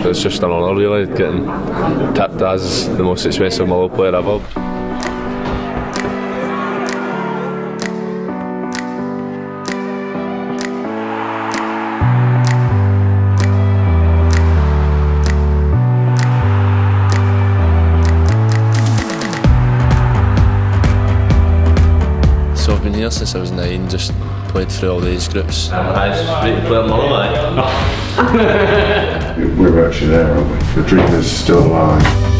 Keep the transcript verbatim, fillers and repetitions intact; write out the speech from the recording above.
it's just an honour really, getting tipped as the most expensive Motherwell player ever. So I've been here since I was nine, just played through all the age groups. Highest rated player in Motherwell. We're actually there, aren't we? The dream is still alive.